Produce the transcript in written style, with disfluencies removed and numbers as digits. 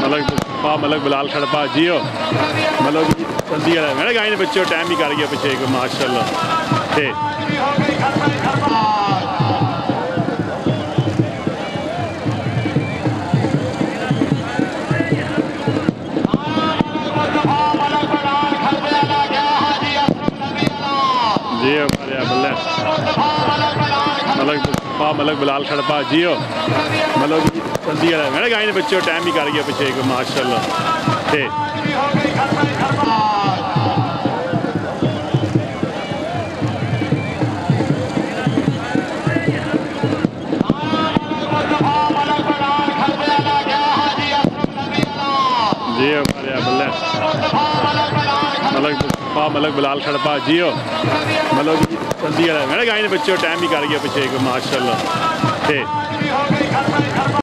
मलक बिलाल खड़पा जियो मतलब जल्दी मेरे गाय ने बच्चों टाइम ही कर गया पीछे को माशाल्लाह ते जी बल्ले मलक बिलाल खड़पा जियो मतलब जल्दी मेरे गाय ने बच्चों टाइम ही कर गया पीछे को माशाल्लाह ते जी बल्ले मलक बिलाल खड़पा जियो मतलब जल्दी मेरे गाय ने बच्चों टाइम ही कर गया पीछे को माशाल्लाह ते